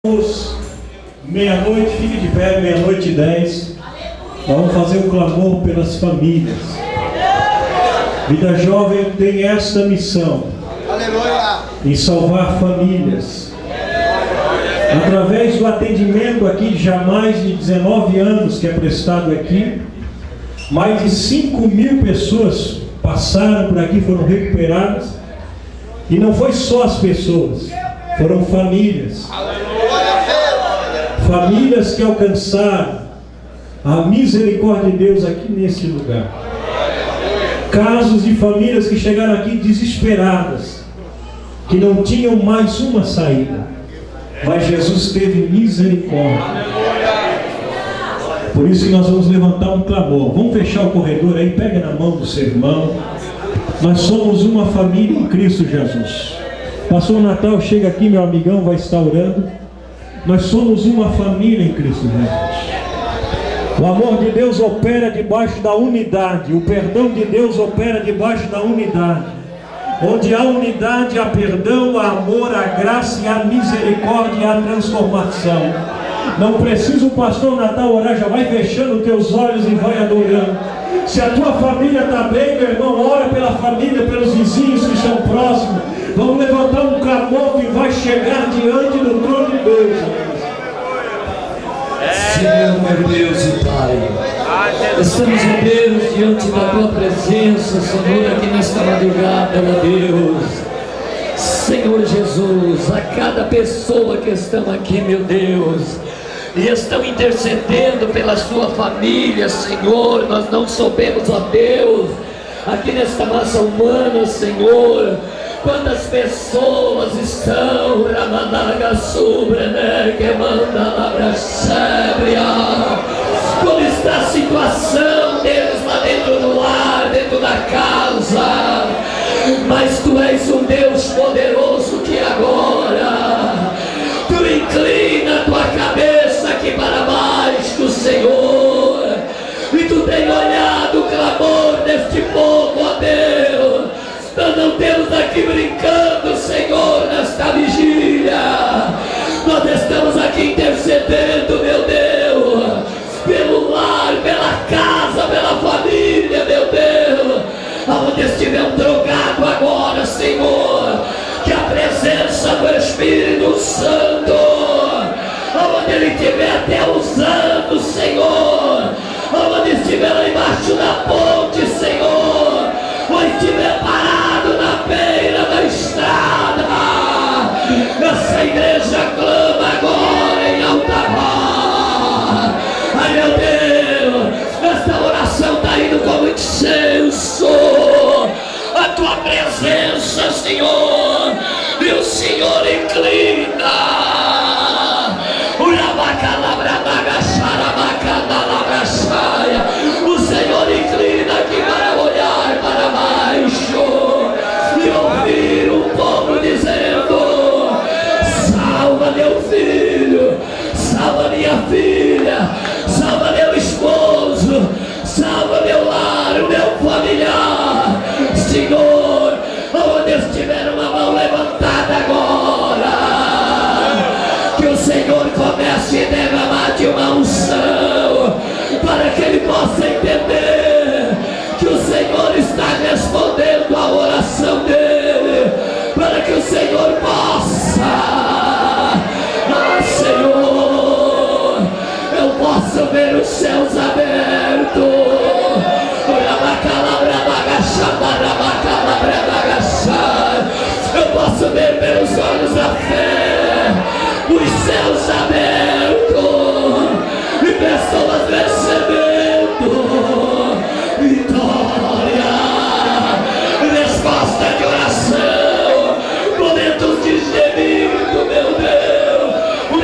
Meia-noite, fique de pé, 00:10. Vamos fazer um clamor pelas famílias. Vida Jovem tem esta missão: em salvar famílias. Através do atendimento aqui de já mais de 19 anos que é prestado aqui, mais de 5.000 pessoas passaram por aqui, foram recuperadas. E não foi só as pessoas, foram famílias. Famílias que alcançaram a misericórdia de Deus aqui nesse lugar. Casos de famílias que chegaram aqui desesperadas, que não tinham mais uma saída, mas Jesus teve misericórdia. Por isso que nós vamos levantar um clamor. Vamos fechar o corredor aí, pega na mão do seu irmão. Nós somos uma família em Cristo Jesus. Passou o Natal, chega aqui, meu amigão vai estar orando. Nós somos uma família em Cristo Jesus. O amor de Deus opera debaixo da unidade. O perdão de Deus opera debaixo da unidade. Onde há unidade, há perdão, há amor, há graça, há misericórdia, há transformação. Não precisa o pastor Natal orar, já vai fechando os teus olhos e vai adorando. Se a tua família está bem, meu irmão, ora pela família, pelos vizinhos que estão próximos. Vamos levantar um clamor que vai chegar diante do trono de Deus. Senhor, meu Deus e Pai, estamos, ó Deus, diante da Tua presença, Senhor, aqui nesta madrugada, ó Deus. Senhor Jesus, a cada pessoa que estão aqui, meu Deus, e estão intercedendo pela sua família, Senhor, nós não soubemos, ó Deus, aqui nesta massa humana, Senhor, quantas pessoas estão, como está a situação deles lá dentro do lar, dentro da casa, mas Tu és um Deus poderoso que agora Tu inclina a Tua cabeça aqui para baixo, Senhor, e Tu tem olhado o clamor deste povo, ó Deus. Nós não temos aqui brincando, Senhor, nesta vigília. Nós estamos aqui intercedendo, meu Deus, pelo lar, pela casa, pela família, meu Deus. Aonde estiver um drogado agora, Senhor, que a presença do Espírito Santo, aonde ele estiver até usando, Senhor, aonde estiver lá embaixo da ponte, Senhor, ou estiver parado na beira da estrada, essa igreja clama agora em alta voz. Ai, meu Deus, esta oração está indo como incenso a Tua presença, Senhor, e o Senhor inclina. O Senhor inclina aqui para olhar para baixo e ouvir o povo dizendo: salva meu filho, salva minha filha, salva meu esposo, salva meu lar, meu familiar. Senhor, onde estiver uma mão levantada agora, que o Senhor comece a derramar de uma unção, para que ele possa entender que o Senhor está respondendo a oração dele, para que o Senhor possa, Senhor, eu posso ver os céus abertos. Eu posso ver pelos olhos da fé os céus abertos e pessoas recebendo vitória, resposta de oração, momentos de gemido, meu Deus.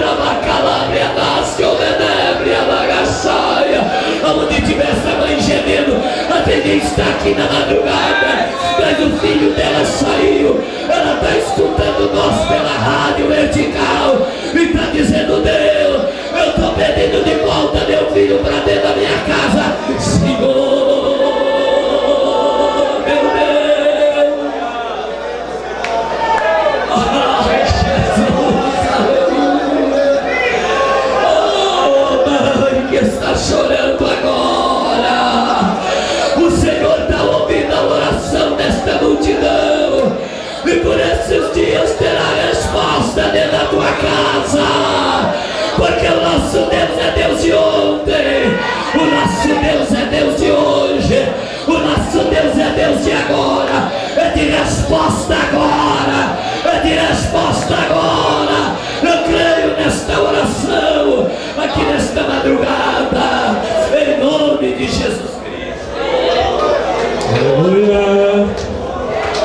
Aonde tiver essa mãe gemendo, até nem está aqui na madrugada, mas o filho dela saiu, ela está escutando nós pela rádio vertical e está dizendo: Deus, eu estou pedindo de volta meu filho para dentro da minha casa, Senhor, meu Deus. Jesus, aleluia.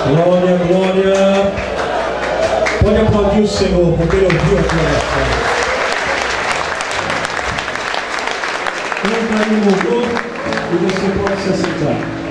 Glória, glória. Pode aplaudir o Senhor, porque Ele ouviu a tua oração. Canta aí um louvor e você pode se assentar.